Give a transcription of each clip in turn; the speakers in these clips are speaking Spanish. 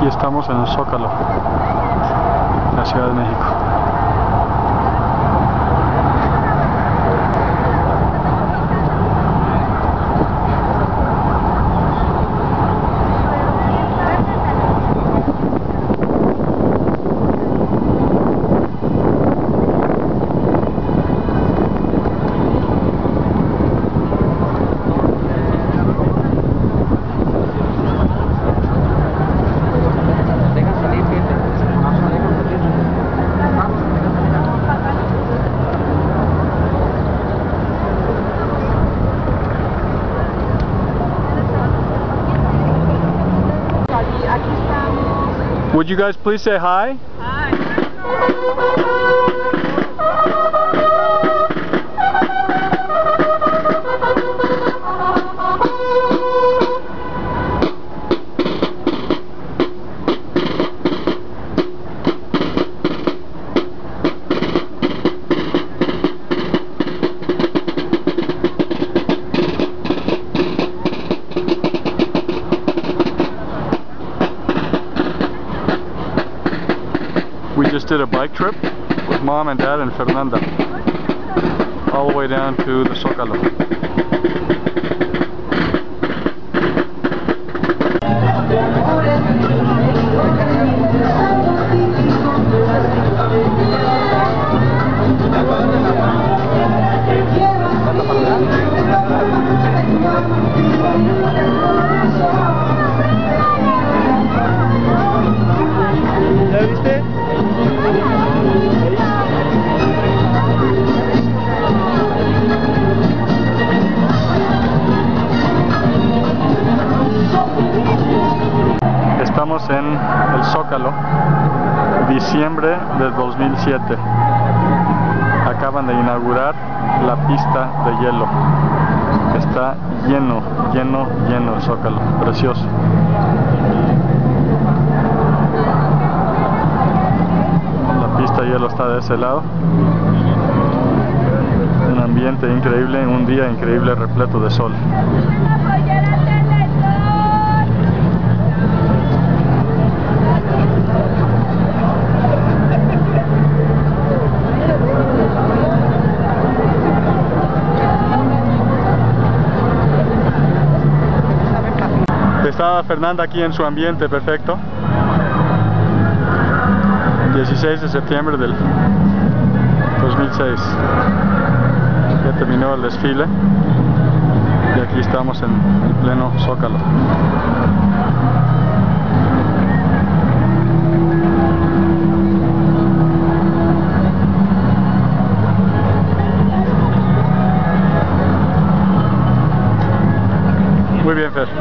Aquí estamos en el Zócalo, la Ciudad de México. Would you guys please say hi? Hi. We just did a bike trip with Mom and Dad and Fernanda all the way down to the Zócalo. ¿Ya viste? Estamos en el Zócalo, diciembre del 2007. Acaban de inaugurar la pista de hielo. Está lleno, lleno, lleno el Zócalo, precioso. La pista de hielo está de ese lado. Un ambiente increíble, un día increíble repleto de sol. Estaba Fernanda aquí en su ambiente perfecto. 16 de septiembre del 2006. Ya terminó el desfile y aquí estamos en el pleno Zócalo. Muy bien, Fer.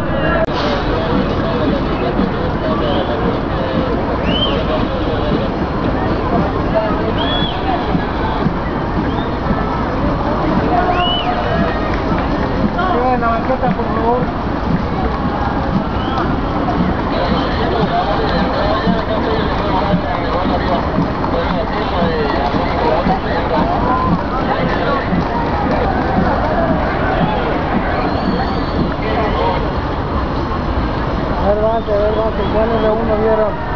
La banqueta, por favor. Adelante, ya no de uno vieron.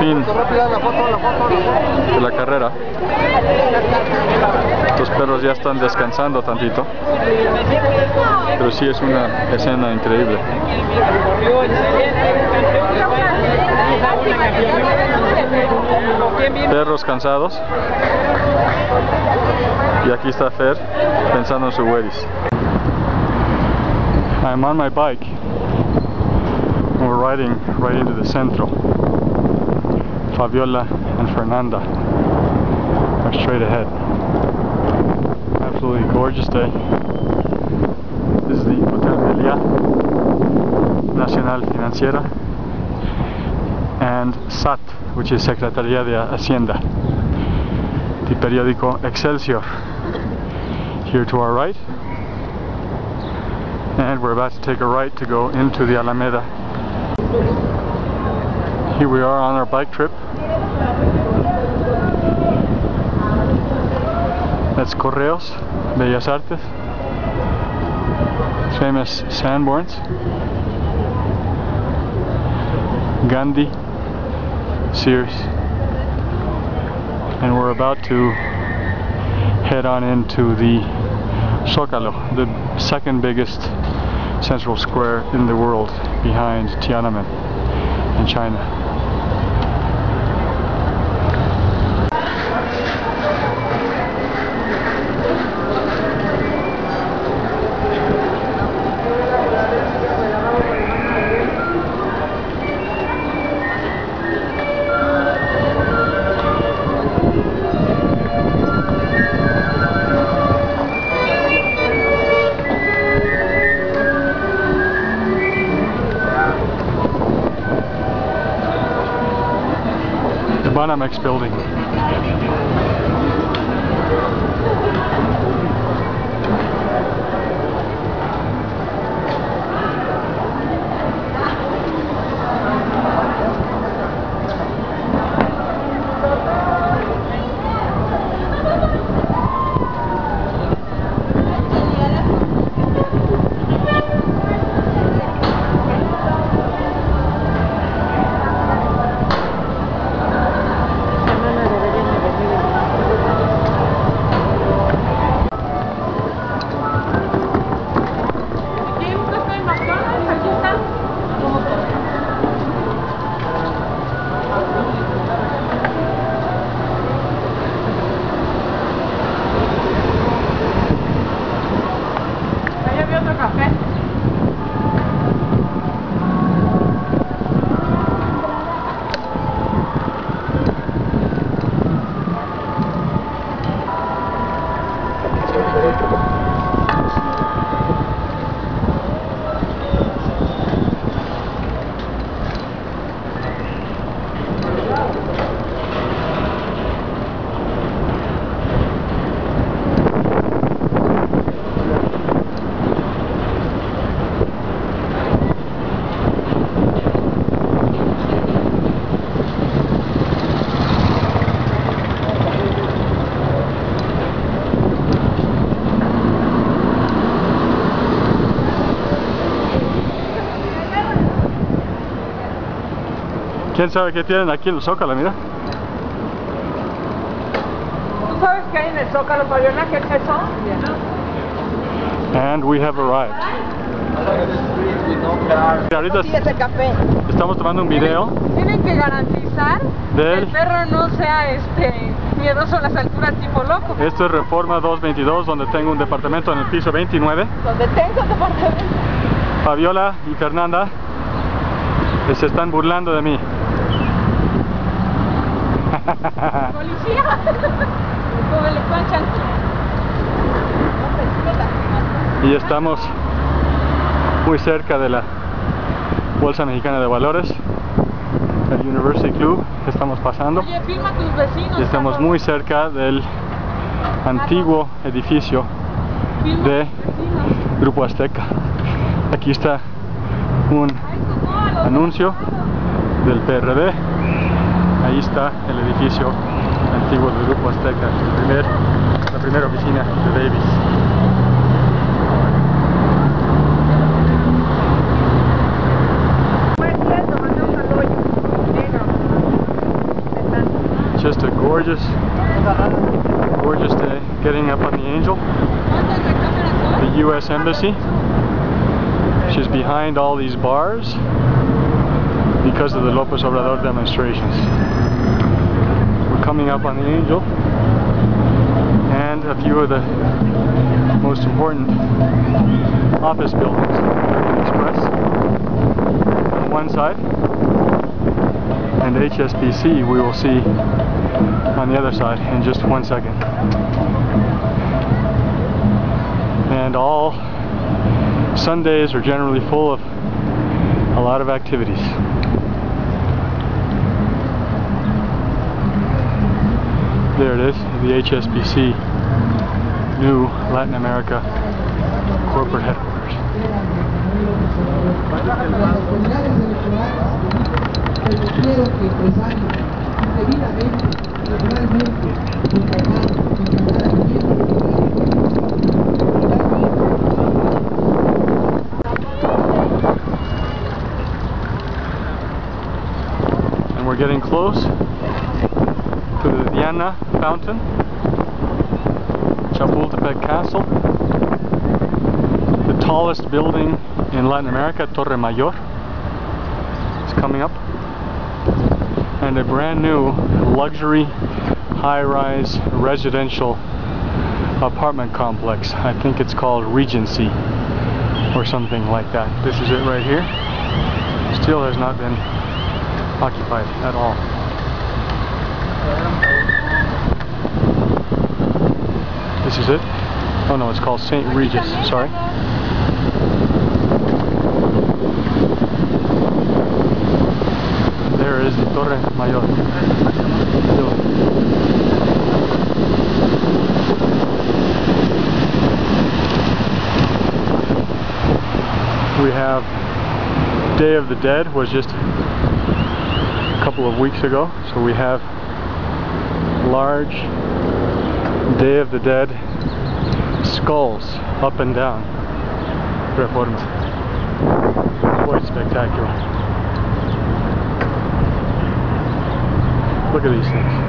fin de la carrera. Los perros ya están descansando tantito, pero sí es una escena increíble. Perros cansados, y aquí está Fer pensando en su Wedis. I'm on my bike. We're riding right into the centro. Fabiola and Fernanda are straight ahead. Absolutely gorgeous day. This is the Hotel Meliá Nacional Financiera, and SAT, which is Secretaría de Hacienda. The periódico Excelsior here to our right, and we're about to take a right to go into the Alameda. Here we are on our bike trip. That's Correos, Bellas Artes, famous Sanborns, Gandhi, Sears, and we're about to head on into the Zócalo, the second biggest central square in the world behind Tiananmen in China. Banamex building. ¿Quién sabe qué tienen aquí en el Zócalo? Mira. ¿Tú sabes qué hay en el Zócalo, Fabiola? ¿Qué es eso? And we have arrived. Ahorita estamos tomando un video. Tienen que garantizar que el perro no sea miedoso a las alturas tipo loco. Esto es Reforma 222, donde tengo un departamento en el piso 29. Donde tengo un departamento. Fabiola y Fernanda se están burlando de mí. Policía. Como le panchan. Y estamos muy cerca de la Bolsa Mexicana de Valores, el University Club que estamos pasando. Oye, filma a tus vecinos. Y estamos muy cerca del antiguo edificio de Grupo Azteca. Aquí está un anuncio del PRD. Ahí está el edificio antiguo del Grupo Azteca, la primera oficina de Davis. up on the Angel, the U.S. Embassy, which is behind all these bars because of the López Obrador demonstrations. We're coming up on the Angel, and a few of the most important office buildings. American Express on one side, and HSBC we will see on the other side in just 1 second. And all Sundays are generally full of a lot of activities. There it is, the HSBC new Latin America corporate headquarters. And we're getting close to the Diana Fountain, Chapultepec Castle, the tallest building in Latin America, Torre Mayor, is coming up, and a brand new luxury high-rise residential apartment complex. I think it's called Regency or something like that. This is it right here. Still has not been occupied at all. This is it. Oh no, it's called St. Regis, sorry. There is the Torre Mayor. We have Day of the Dead was just a couple of weeks ago, so we have large Day of the Dead skulls up and down Reforma. Quite spectacular. Look at these things.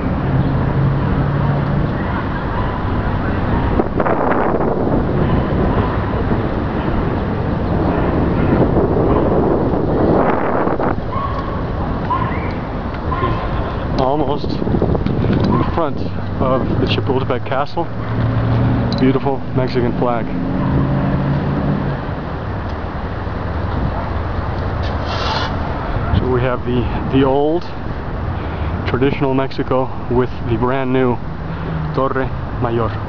Almost in front of the Chapultepec Castle, beautiful Mexican flag. So we have the old traditional Mexico with the brand new Torre Mayor.